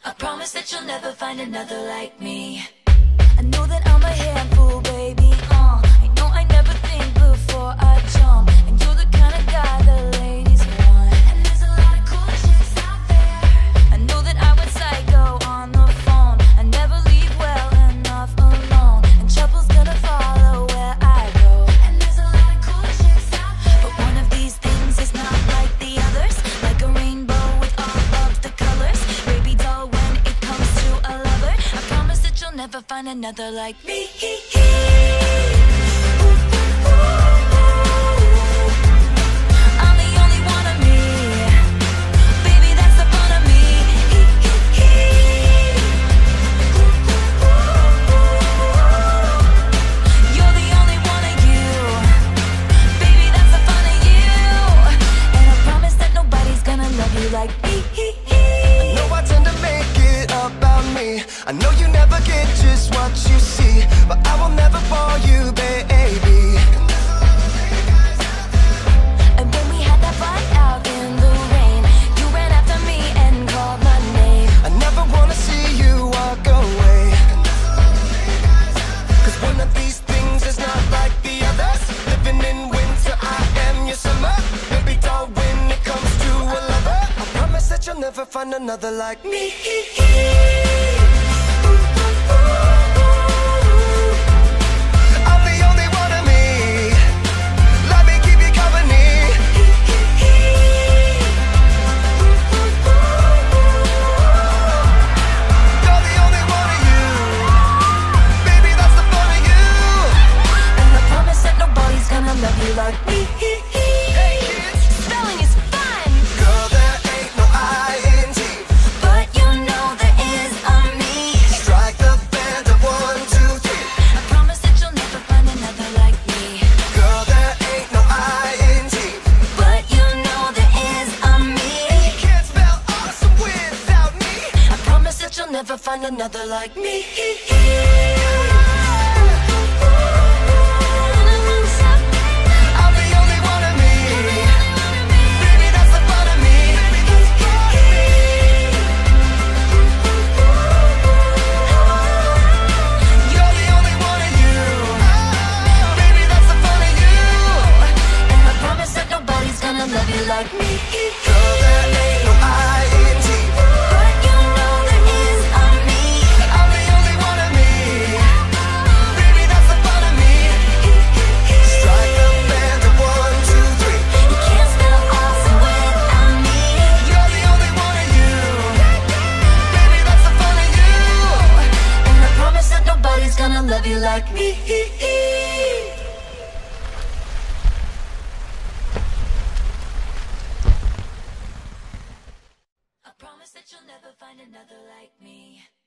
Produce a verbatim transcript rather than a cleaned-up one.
I promise that you'll never find another like me. I know that I'm a handful, baby, uh I know I never think before I jump, and you're the kind of guy the ladies want. And there's a lot of cool chicks out there. I know that I went psycho on the phone. I never leave well enough alone, and trouble's gonna follow where I go. And there's a lot of cool chicks out there, but one of these things is not like the others. Like a rainbow with all of the colors, baby doll, when it comes to a lover, I promise that you'll never find another like me. I'm the only one of me, baby, that's the fun of me. You're the only one of you, baby, that's the fun of you. And I promise that nobody's gonna love you like me. I know I tend to make it about me. I know you never get just what you see, but I will never bore you, baby. And when we had that fight out in the rain, you ran after me and called my name. I never wanna see you walk away, 'cause one of these things is not like the others. Living in winter, I am your summer. Baby doll, when it comes to a lover, I promise that you'll never find another like me. I'm the only one of me. Let me keep you company. You're the only one of you, baby, that's the fun of you. And I promise that nobody's gonna love you like me. Hey kids, Spelling is fun, girl, there ain't no I N G. but you know there is a me. Strike the band of one, two, three. I promise that you'll never find another like me. Girl, there ain't no I N G. But you know there is a me. You can't spell awesome without me. I promise that you'll never find another like me. I'm the only one of me. Baby, that's the fun of me. You're the only one of you. Baby, that's the fun of you. And I promise that nobody's gonna love you like me. Girl, there ain't no I N G. But you know there is a me. I'm the only one of me. Baby, that's the fun of me. Strike the band of one, two, three. You can't spell awesome without me. You're the only one of you. Baby, that's the fun of you. And I promise that nobody's gonna love you like me. I promise that you'll never find another like me.